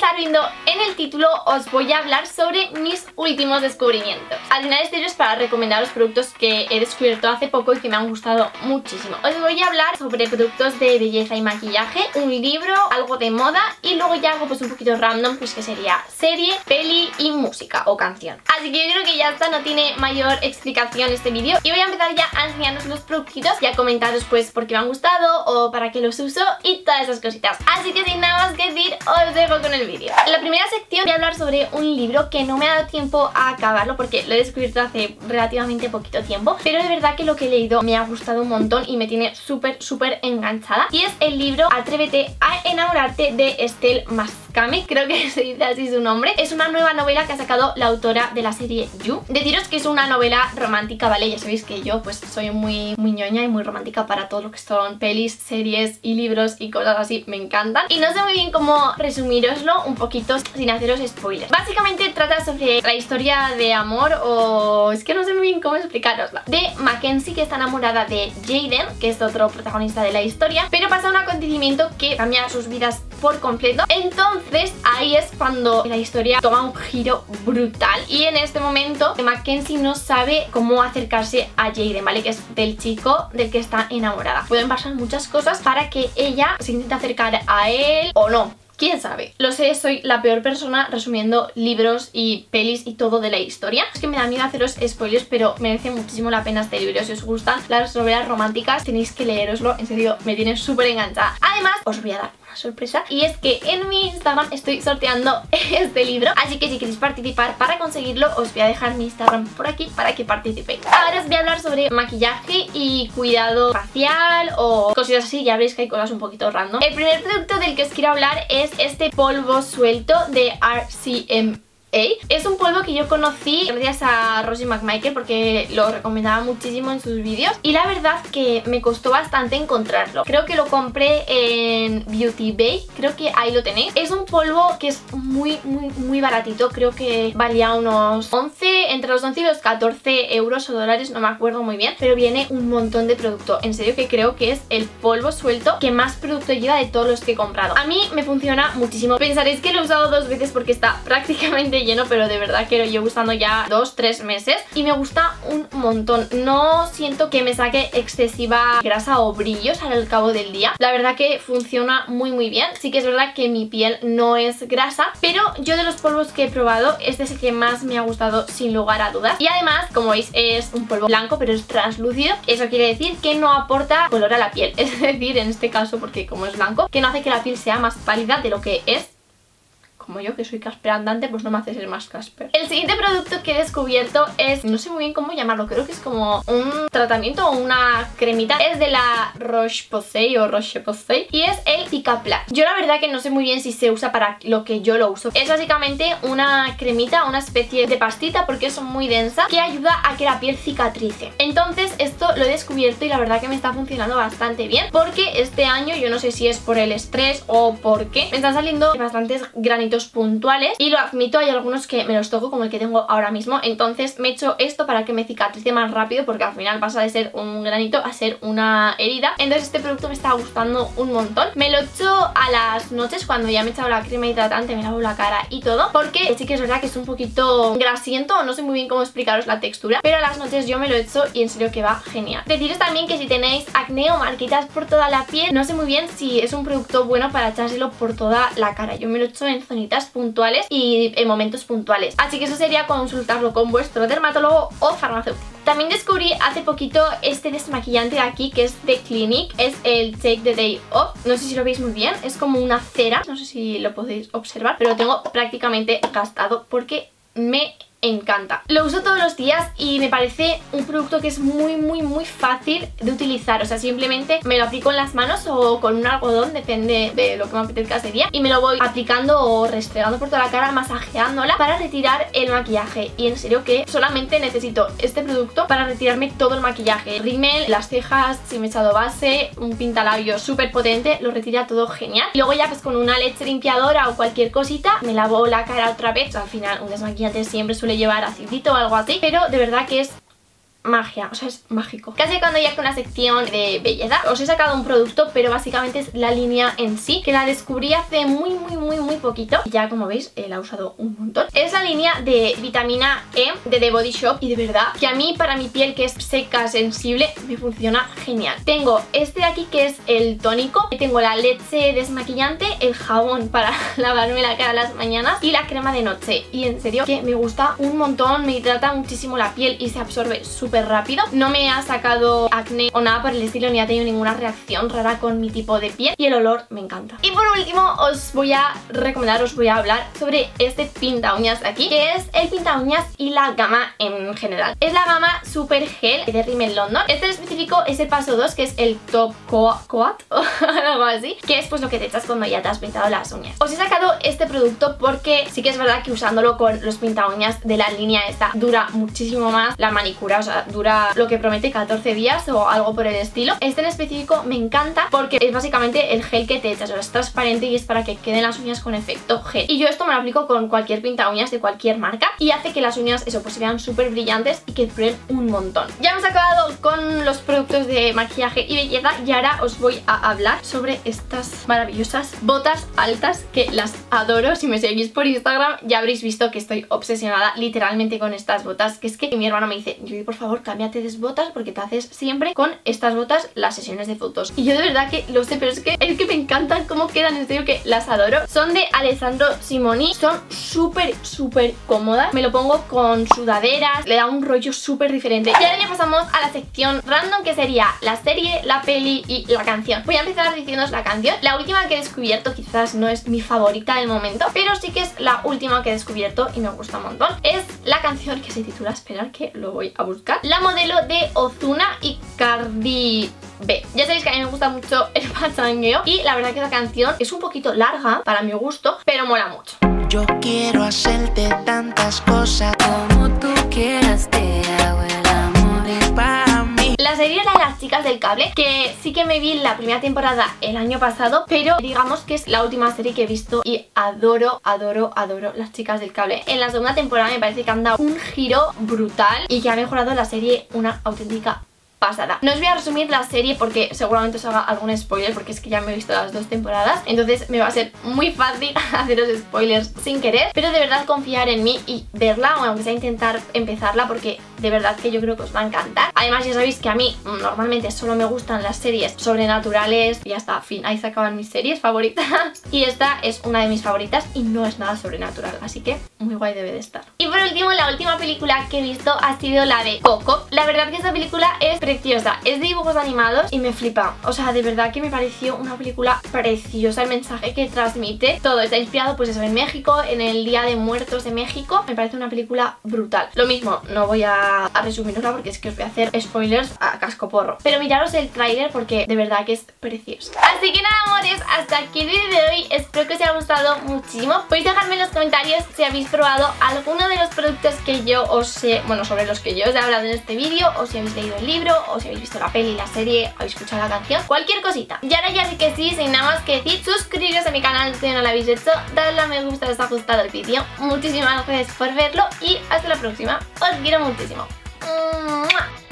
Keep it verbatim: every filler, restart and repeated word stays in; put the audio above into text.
estar viendo en el título, os voy a hablar sobre mis últimos descubrimientos. Al final este vídeo es para recomendaros productos que he descubierto hace poco y que me han gustado muchísimo. Os voy a hablar sobre productos de belleza y maquillaje, un libro, algo de moda y luego ya algo pues un poquito random, pues que sería serie, peli y música o canción. Así que yo creo que ya está, no tiene mayor explicación este vídeo y voy a empezar ya a enseñaros los productitos y a comentaros pues por qué me han gustado o para qué los uso y todas esas cositas. Así que sin nada más que decir, os dejo con el vídeo. En la primera sección voy a hablar sobre un libro que no me ha dado tiempo a acabarlo porque lo he descubierto hace relativamente poquito tiempo, pero de verdad que lo que he leído me ha gustado un montón y me tiene súper súper enganchada, y es el libro Atrévete a enamorarte de Estelle Mascame, creo que se dice así su nombre. Es una nueva novela que ha sacado la autora de la serie You. Deciros que es una novela romántica, ¿vale? Ya sabéis que yo pues soy muy, muy ñoña y muy romántica para todo lo que son pelis, series y libros y cosas así, me encantan. Y no sé muy bien cómo resumiroslo un poquito sin haceros spoilers. Básicamente trata sobre la historia de amor, o es que no sé muy bien cómo explicarosla, de Mackenzie, que está enamorada de Jaden, que es otro protagonista de la historia, pero pasa un acontecimiento que cambia sus vidas por completo. Entonces ahí es cuando la historia toma un giro brutal y en este momento Mackenzie no sabe cómo acercarse a Jaden, ¿vale? Que es del chico del que está enamorada. Pueden pasar muchas cosas para que ella se intente acercar a él o no. ¿Quién sabe? Lo sé, soy la peor persona resumiendo libros y pelis y todo de la historia. Es que me da miedo haceros spoilers, pero merece muchísimo la pena este libro. Si os gustan las novelas románticas tenéis que leeroslo, en serio, me tiene súper enganchada. Además, os voy a dar una sorpresa y es que en mi Instagram estoy sorteando este libro, así que si queréis participar para conseguirlo os voy a dejar mi Instagram por aquí para que participéis. Ahora os voy a hablar sobre maquillaje y cuidado facial o cositas así, ya veréis que hay cosas un poquito random. El primer producto del que os quiero hablar es este polvo suelto de R C M A. Es un polvo que yo conocí gracias a Rosie McMichael porque lo recomendaba muchísimo en sus vídeos y la verdad que me costó bastante encontrarlo. Creo que lo compré en Beauty Bay, creo que ahí lo tenéis. Es un polvo que es muy muy muy baratito, creo que valía unos once, entre los once y los catorce euros o dólares, no me acuerdo muy bien, pero viene un montón de producto. En serio que creo que es el polvo suelto que más producto lleva de todos los que he comprado. A mí me funciona muchísimo. Pensaréis que lo he usado dos veces porque está prácticamente lleno, pero de verdad que lo llevo usando ya dos, tres meses y me gusta un montón. No siento que me saque excesiva grasa o brillos al cabo del día. La verdad que funciona muy muy bien. Sí que es verdad que mi piel no es grasa, pero yo de los polvos que he probado, este es el que más me ha gustado sin lugar a dudas. Y además, como veis, es un polvo blanco pero es translúcido. Eso quiere decir que no aporta color a la piel. Es decir, en este caso, porque como es blanco, que no hace que la piel sea más pálida de lo que es. Como yo, que soy casper andante, pues no me hace ser más casper. El siguiente producto que he descubierto es, no sé muy bien cómo llamarlo, creo que es como un tratamiento o una cremita. Es de la Roche-Posay o Roche-Posay y es el Cicaplast. Yo la verdad que no sé muy bien si se usa para lo que yo lo uso. Es básicamente una cremita, una especie de pastita porque es muy densa que ayuda a que la piel cicatrice. Entonces esto lo he descubierto y la verdad que me está funcionando bastante bien porque este año, yo no sé si es por el estrés o por qué, me están saliendo bastantes granitos puntuales y lo admito, hay algunos que me los toco como el que tengo ahora mismo, entonces me he hecho esto para que me cicatrice más rápido porque al final pasa de ser un granito a ser una herida. Entonces este producto me está gustando un montón. Me lo echo a las noches cuando ya me he echado la crema hidratante, me lavo la cara y todo, porque sí que es verdad que es un poquito grasiento, no sé muy bien cómo explicaros la textura, pero a las noches yo me lo echo y en serio que va genial. Deciros también que si tenéis acné o marquitas por toda la piel, no sé muy bien si es un producto bueno para echárselo por toda la cara. Yo me lo echo en zonitas puntuales y en momentos puntuales, así que eso sería consultarlo con vuestro dermatólogo o farmacéutico. También descubrí hace poquito este desmaquillante de aquí que es de Clinique, es el Take the Day Off. No sé si lo veis muy bien, es como una cera, no sé si lo podéis observar, pero lo tengo prácticamente gastado porque me encanta. Lo uso todos los días y me parece un producto que es muy muy muy fácil de utilizar. O sea, simplemente me lo aplico en las manos o con un algodón, depende de lo que me apetezca ese día, y me lo voy aplicando o restregando por toda la cara, masajeándola para retirar el maquillaje. Y en serio que solamente necesito este producto para retirarme todo el maquillaje. Rímel, las cejas, si me he echado base, un pintalabios súper potente, lo retira todo genial. Y luego ya pues con una leche limpiadora o cualquier cosita me lavo la cara otra vez. Al final un desmaquillante siempre suele llevar acidito o algo así, pero de verdad que es magia, o sea, es mágico. Casi cuando ya con la sección de belleza, os he sacado un producto, pero básicamente es la línea en sí, que la descubrí hace muy, muy, muy, muy poquito. Ya, como veis, eh, la he usado un montón. Es la línea de vitamina E de The Body Shop y de verdad que a mí, para mi piel que es seca, sensible, me funciona genial. Tengo este de aquí que es el tónico, tengo la leche desmaquillante, el jabón para lavarme la cara a las mañanas y la crema de noche. Y en serio que me gusta un montón, me hidrata muchísimo la piel y se absorbe súper rápido. No me ha sacado acné o nada por el estilo, ni ha tenido ninguna reacción rara con mi tipo de piel y el olor me encanta. Y por último os voy a recomendar, os voy a hablar sobre este pinta uñas de aquí, que es el pinta uñas y la gama en general. Es la gama Super Gel de Rimmel London. Este en específico es el paso dos, que es el Top Coat o algo así, que es pues lo que te echas cuando ya te has pintado las uñas. Os he sacado este producto porque sí que es verdad que usándolo con los pinta uñas de la línea esta dura muchísimo más la manicura, o sea, dura lo que promete catorce días o algo por el estilo. Este en específico me encanta porque es básicamente el gel que te echas, o sea, es transparente y es para que queden las uñas con efecto gel. Y yo esto me lo aplico con cualquier pinta uñas de cualquier marca y hace que las uñas, eso, pues se vean súper brillantes y que duren un montón. Ya hemos acabado con los productos de maquillaje y belleza y ahora os voy a hablar sobre estas maravillosas botas altas que las adoro. Si me seguís por Instagram ya habréis visto que estoy obsesionada literalmente con estas botas, que es que mi hermano me dice: Judy, por favor, cámbiate de botas porque te haces siempre con estas botas las sesiones de fotos. Y yo de verdad que lo sé, pero es que es que me encantan cómo quedan, en serio que las adoro. Son de Alessandro Simoni, son súper súper cómodas, me lo pongo con sudaderas, le da un rollo súper diferente. Y ahora ya pasamos a la sección random, que sería la serie, la peli y la canción. Voy a empezar diciéndoos la canción. La última que he descubierto quizás no es mi favorita del momento, pero sí que es la última que he descubierto y me gusta un montón. Es la canción que se titula, esperar que lo voy a buscar, La Modelo de Ozuna y Cardi B. Ya sabéis que a mí me gusta mucho el pachangueo y la verdad que la canción es un poquito larga para mi gusto, pero mola mucho. Yo quiero hacerte tantas cosas como tú quieras, te hago el amor y para mí. La serie era Las Chicas del Cable, que sí que me vi la primera temporada el año pasado, pero digamos que es la última serie que he visto y adoro, adoro, adoro Las Chicas del Cable. En la segunda temporada me parece que han dado un giro brutal y que ha mejorado la serie una auténtica pasada. No os voy a resumir la serie porque seguramente os haga algún spoiler, porque es que ya me he visto las dos temporadas, entonces me va a ser muy fácil haceros spoilers sin querer, pero de verdad confiar en mí y verla, o aunque sea intentar empezarla, porque de verdad que yo creo que os va a encantar. Además ya sabéis que a mí normalmente solo me gustan las series sobrenaturales y ya está, fin, ahí se acaban mis series favoritas y esta es una de mis favoritas y no es nada sobrenatural, así que muy guay debe de estar. Y por último, la última película que he visto ha sido la de Coco. La verdad que esta película es preciosa, es de dibujos animados y me flipa, o sea, de verdad que me pareció una película preciosa. El mensaje que transmite, todo está inspirado pues eso en México, en el Día de Muertos de México. Me parece una película brutal. Lo mismo, no voy a, a resumirosla porque es que os voy a hacer spoilers a cascoporro, pero miraros el tráiler porque de verdad que es precioso. Así que nada, amores, hasta aquí el vídeo de hoy. Espero que os haya gustado muchísimo. Podéis dejarme en los comentarios si habéis probado alguno de los productos que yo os he, bueno, sobre los que yo os he hablado en este vídeo, o si habéis leído el libro, o si habéis visto la peli, la serie, habéis escuchado la canción, cualquier cosita. Y ahora ya sí que sí, sin nada más que decir, suscribiros a mi canal si no lo habéis hecho, dadle a me gusta si os ha gustado el vídeo. Muchísimas gracias por verlo y hasta la próxima. Os quiero muchísimo. ¡Mua!